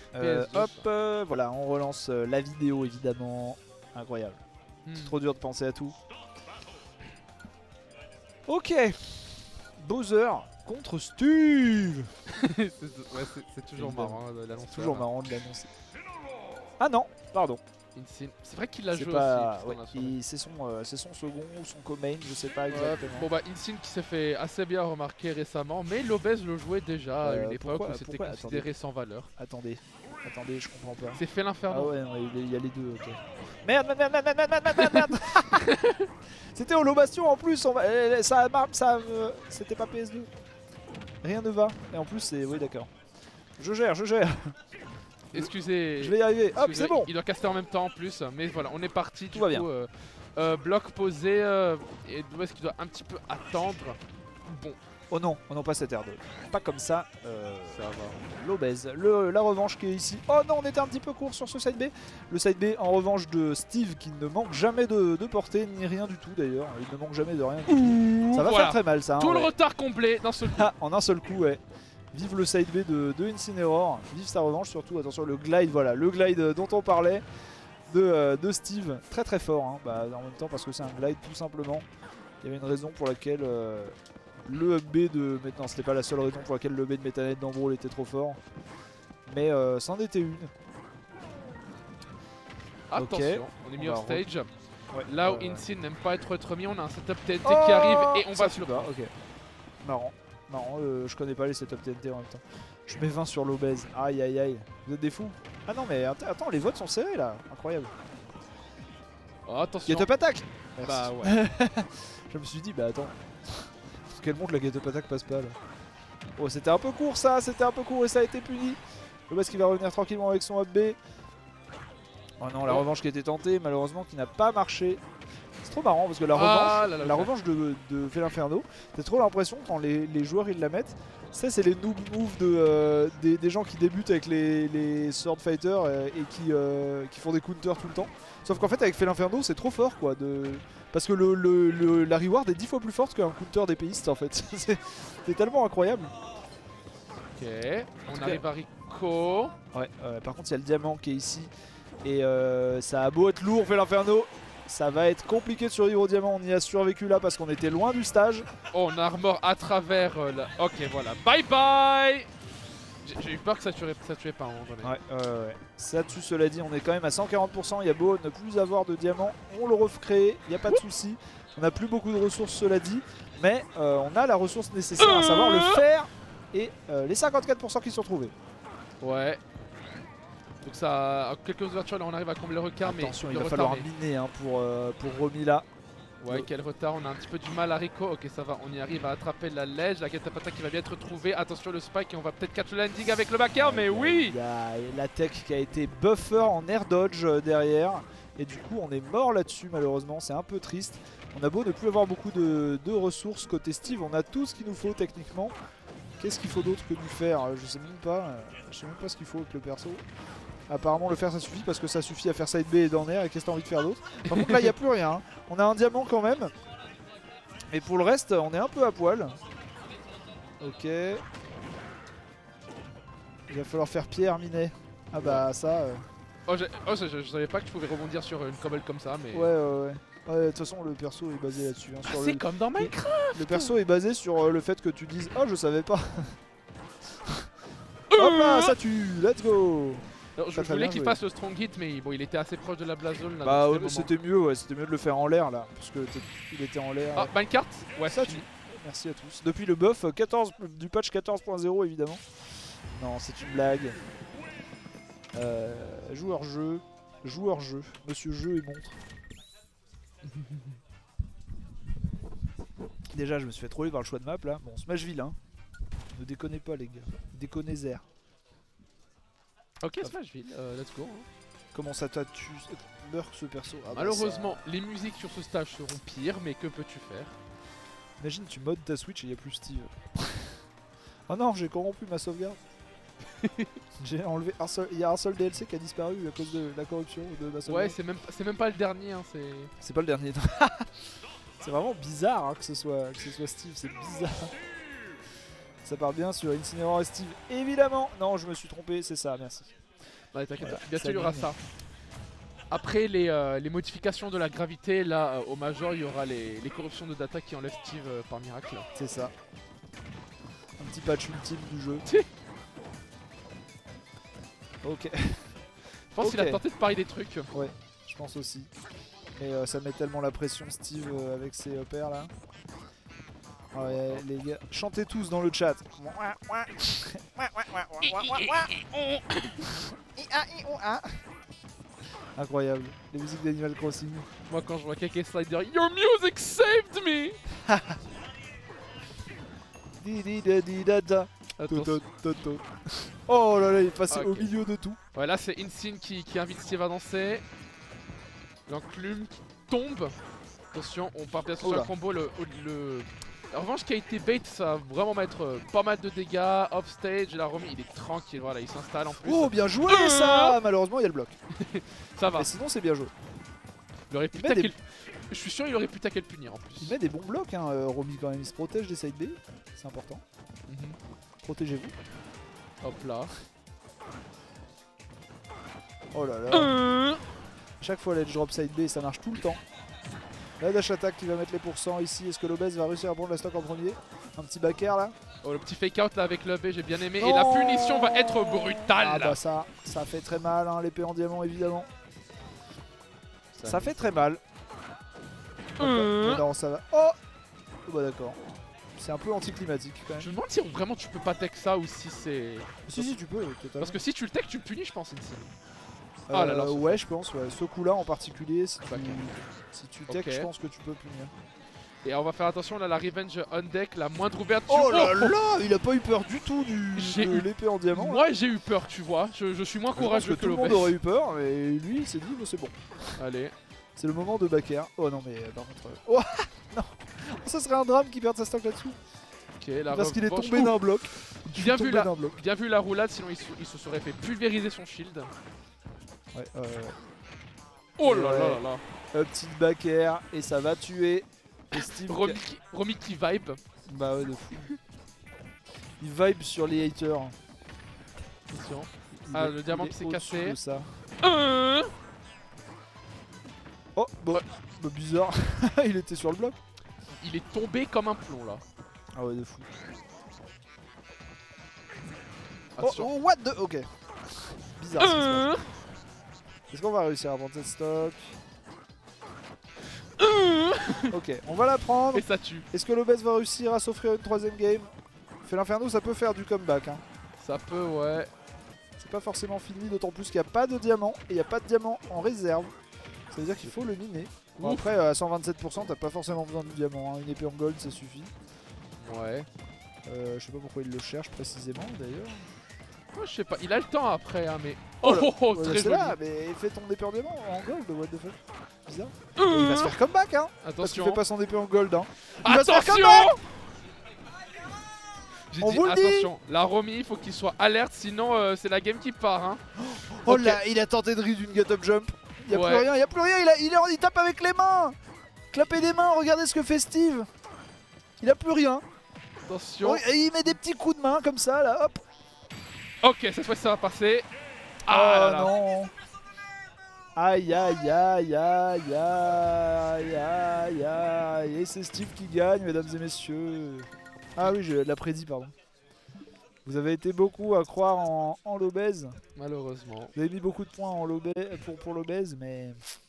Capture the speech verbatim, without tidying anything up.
Euh, hop, euh, voilà, on relance euh, la vidéo évidemment. Incroyable. Hmm. C'est trop dur de penser à tout. Ok. Bowser contre Steve. c'est ouais, c'est toujours Évidemment. marrant de l'annoncer. C'est toujours marrant de l'annoncer. Ah non, pardon. C'est vrai qu'il l'a C'est joué pas... aussi. ouais, putain, la soirée. il- c'est son, euh, c'est son second ou son co-main, je sais pas Ouais, exactement. bon bah Insane qui s'est fait assez bien remarquer récemment, mais Lobez le jouait déjà à Euh, une époque pourquoi- où c'était pourquoi considéré Attendez. sans valeur. Attendez, attendez, je comprends pas. C'est fait Ah l'inferno. ouais, non, il y a les deux, ok. Merde, merde, merde, merde, merde, merde, merde, merde, merde. C'était Holo Bastion en plus, on va... euh, ça, ça, euh, c'était pas P S deux. Rien ne va, et en plus c'est... Oui d'accord. Je gère, je gère. Excusez. Je vais y arriver, hop excusez, c'est bon. Il doit caster en même temps en plus, mais voilà, on est parti. Tout du va coup, bien. euh, euh, bloc posé, euh, et Lobez qui doit un petit peu attendre. Bon, Oh non, oh non pas cette R deux. Pas comme ça. Euh... ça va. Lobez, le, la revanche qui est ici. Oh non, on était un petit peu court sur ce side B. Le side B en revanche de Steve qui ne manque jamais de, de portée, ni rien du tout d'ailleurs. Il ne manque jamais de rien du tout. Ça va Voilà. faire très mal ça. Hein, Tout ouais. le retard comblé d'un seul coup. Ah, en un seul coup, ouais. Vive le side B de, de Incineroar, vive sa revanche surtout. Attention, le glide, voilà, le glide dont on parlait de, euh, de Steve. Très très fort, hein. Bah, en même temps parce que c'est un glide tout simplement. Il y avait une raison pour laquelle euh, le up B de... Maintenant, c'était pas la seule raison pour laquelle le B de Meta Knight d'Ambrawl était trop fort. Mais euh, c'en était une. Attention, Ok. on est mis On off va stage. Ouais, Là où euh, Insane n'aime pas être remis, on a un setup T N T Oh, qui arrive et on ça va se le tue pas, prendre. ok. Marrant. Marrant, euh, je connais pas les setups T N T en même temps. Je mets vingt sur l'Obez. Aïe aïe aïe. Vous êtes des fous. Ah non mais att- attends, les votes sont serrés là. Incroyable. Oh, attention. Get up attack. Merci. Bah ouais. Je me suis dit bah attends. Quel monde la get up attack passe pas là. Oh c'était un peu court ça, c'était un peu court et ça a été puni. L'Obez qui va revenir tranquillement avec son up B. Oh non, la Oh. revanche qui était tentée malheureusement qui n'a pas marché. C'est trop marrant parce que la Ah revanche, là là, la ok. revanche de, de Felinferno, t'as trop l'impression quand les, les joueurs ils la mettent, ça c'est les noob moves de, euh, des, des gens qui débutent avec les, les sword fighters euh, et qui, euh, qui font des counters tout le temps. Sauf qu'en fait avec Felinferno c'est trop fort quoi, de... parce que le, le, le- la reward est dix fois plus forte qu'un counter d'épéiste en fait. c'est c'est tellement incroyable. Ok, on tout arrive à Rico. Ouais, euh, par contre il y a le diamant qui est ici et euh, ça a beau être lourd Felinferno. Ça va être compliqué de survivre au diamant, on y a survécu là parce qu'on était loin du stage. Oh, on a armor à travers euh, la... Ok, voilà. Bye bye. J'ai j'ai eu peur que ça tuerait, ça tuait pas à un moment donné. Ouais, ouais, ouais. Ça dessus cela dit, on est quand même à cent quarante pour cent, il y a beau ne plus avoir de diamant, on le recrée, il n'y a pas de souci. On n'a plus beaucoup de ressources cela dit, mais euh, on a la ressource nécessaire, à savoir le fer et euh, les cinquante-quatre pour cent qui sont trouvés. Ouais. Donc ça, quelques ouvertures là on arrive à combler le retard, Attention, mais il le va retard, falloir mais- miner hein, pour, euh, pour Romy là. Ouais, quel retard, on a un petit peu du mal à Rico. Ok, ça va, on y arrive à attraper la ledge, la catapata qui va bien être trouvée. Attention le spike et on va peut-être catch le landing avec le backer, mais oui. Il y a la tech qui a été buffer en air dodge euh, derrière. Et du coup on est mort là-dessus malheureusement, c'est un peu triste. On a beau ne plus avoir beaucoup de, de ressources côté Steve, on a tout ce qu'il nous faut techniquement. Qu'est-ce qu'il faut d'autre que du fer? Je sais même pas, euh, je sais même pas ce qu'il faut avec le perso. Apparemment le fer ça suffit parce que ça suffit à faire side B et dans l'air et qu'est-ce que t'as envie de faire d'autre? Par contre là il n'y a plus rien, hein. On a un diamant quand même. Mais pour le reste on est un peu à poil. Ok. Il va falloir faire pierre minet. Ah bah ça... euh, Oh, j'ai- oh, je, je- je savais pas que je pouvais rebondir sur une cobble comme ça, mais... Ouais ouais ouais. Ouais, de toute façon le perso est basé là-dessus. hein, Ah, sur c'est le... comme dans Minecraft. le perso est basé sur euh, le fait que tu dises oh je savais pas. Hop là ça tue, let's go. Alors, je Très, très voulais bien qu'il joué. fasse le strong hit, mais bon, il était assez proche de la blast zone là. Bah donc ouais, le c'était mieux ouais, c'était mieux de le faire en l'air là. Parce que t'es- il était en l'air. moment. Ah, Minecart. Ouais, Ça c'est tue. fini. Merci à tous. Depuis le buff quatorze, du patch quatorze point zéro évidemment. Non c'est une blague. Euh, joueur jeu. Joueur jeu. Monsieur jeu et montre. Déjà je me suis fait troller par le choix de map là. Bon Smashville hein. Ne déconnez pas les gars. Déconnez zère. Ok, Smashville, euh, let's go. hein. Comment ça t'a tué? Meurt ce perso. Ah bah Malheureusement, les musiques sur ce stage seront pires, mais que peux-tu faire? ça- Imagine tu modes ta Switch et il n'y a plus Steve. Oh non j'ai corrompu ma sauvegarde. J'ai enlevé un seul. Il y a un seul D L C qui a disparu à cause de la corruption de ma sauvegarde. Ouais, c'est même, c'est même pas le dernier, hein, c'est... C'est pas le dernier. C'est vraiment bizarre hein, que, ce soit, que ce soit Steve, c'est bizarre. Ça part bien sur Incineroar et Steve, évidemment. Non, je me suis trompé, c'est ça, merci. Ouais, t'inquiète, Voilà, bien ça sûr il y aura mine. ça. Après les, euh, les modifications de la gravité, là euh, au Major il y aura les, les corruptions de data qui enlèvent Steve euh, par miracle. C'est ça. Un petit patch ultime du jeu. Ok. Je pense qu'il Ok. a tenté de parier des trucs. Ouais, je pense aussi. Mais euh, ça met tellement la pression Steve euh, avec ses euh, pairs là. Ouais, les gars, chantez tous dans le chat. Incroyable, les musiques d'Animal Crossing. Moi quand je vois Keke Slider, Your music saved me. Di di da di da da. Attention. To, to, to, to. Oh là là, il est passé Ok. au milieu de tout. Ouais, là c'est Insane qui, qui invite Steve à danser. L'enclume qui tombe. Attention, on part bien sûr sur Oula. un combo. Le, le... En revanche, qui a été bait, ça va vraiment mettre euh, pas mal de dégâts. Offstage, et la Romy il est tranquille. Voilà, il s'installe en plus. Oh, bien joué Euh. ça. Malheureusement, il y a le bloc. Ça va. Mais sinon, c'est bien joué. Il aurait pu Il met taquer des- le- Je suis sûr il aurait pu taquer le punir en plus. Il met des bons blocs, hein. euh, Romy quand même. Il se protège des side B. C'est important. Mhm. Protégez-vous. Hop là. Oh là là. Euh. Chaque fois, l'edge drop side B, ça marche tout le temps. La dash attack qui va mettre les pourcents ici. Est-ce que l'obèse va réussir à prendre la stock en premier? Un petit back air là. Oh, le petit fake out là avec le B, j'ai bien aimé. Et Non. la punition va être brutale. Ah bah ça, ça fait très mal, hein, l'épée en diamant évidemment. Ça- Ça fait très mal. Euh. Mais non, ça va. Oh, oh bah d'accord. C'est un peu anticlimatique quand même. Je me demande si vraiment tu peux pas tech ça ou si c'est. Si si tu peux totalement. Parce que si tu le tech, tu le punis, je pense, Insane. Euh, Ah là là, ce- ouais je pense ouais. Ce coup là en particulier si tu, Ok. si tu tech Ok. je pense que tu peux punir. Et on va faire attention là, la Revenge on deck, la moindre ouverture. Oh là là, il a pas eu peur du tout du J'ai de eu- l'épée en diamant. là. Moi j'ai eu peur, tu vois. Je, je suis moins Je pense courageux que que, tout le monde l'obèse. aurait eu peur, mais lui il s'est dit bon, c'est bon. Allez. C'est le moment de back air. Oh non mais euh, par contre. euh, Oh non, ça serait un drame qu'il perde sa stock là-dessus. Ok, la Parce qu'il est revanche- tombé Ouh, d'un bloc. Bien vu, Tombé la, d'un bloc. bien vu la roulade, sinon il se, il se serait fait pulvériser son shield. Ouais, euh, Oh là Ouais. là là là. un petit back air et ça va tuer. Et Steve Romy qui, Romy qui vibe. Bah ouais de fou. Il vibe sur les haters. Attention. Il Ah, est- le diamant il qui est s'est au-dessus cassé. de ça. Euh. Oh bon, Ouais. bah, bizarre. Il était sur le bloc. Il est tombé comme un plomb là. Ah ouais de fou. Oh, Attention. oh, what the. Ok. Bizarre ce qui se Euh. passe. Est-ce qu'on va réussir à prendre cette stock? Euh. Ok, on va la prendre. Et ça tue. Est-ce que l'Obès va réussir à s'offrir une troisième game? Fait l'Inferno, ça peut faire du comeback. Hein. Ça peut, ouais. C'est pas forcément fini, d'autant plus qu'il n'y a pas de diamant et il n'y a pas de diamant en réserve. Ça veut dire qu'il faut le miner. Bon, Ouf. après, à cent vingt-sept pour cent, t'as pas forcément besoin du diamant. Hein. Une épée en gold, ça suffit. Ouais. Euh, je sais pas pourquoi il le cherche précisément d'ailleurs. Moi, je sais pas. Il a le temps après, hein, mais. Oh Oh, là. oh, oh, Ouais, très c'est joli. là, mais fais ton épée en diamant en gold, what the fuck. Bizarre. Et Euh. il va se faire comeback, hein. Parce qu'il Attention. fait pas son épée en gold, hein. Il va se faire Attention. comeback. J'ai On dit vous le dit. attention. La Romy, il faut qu'il soit alerte, sinon euh, c'est la game qui part. Hein. Oh Ok. là, il a tenté de read une get up jump. Il y a Ouais. plus rien, il y a plus rien, il, a, il, est en- il tape avec les mains. Clapez des mains, regardez ce que fait Steve. Il a plus rien. Attention. Oh, et il met des petits coups de main comme ça là, hop. Ok, cette fois ça va passer. Ah oh là là. non. Aïe aïe aïe aïe aïe aïe aïe. Et c'est Steve qui gagne, mesdames et messieurs. Ah oui, je l'ai prédit, pardon. Vous avez été beaucoup à croire en, en l'obèse. Malheureusement. Vous avez mis beaucoup de points en l'obèse, pour, pour l'obèse, mais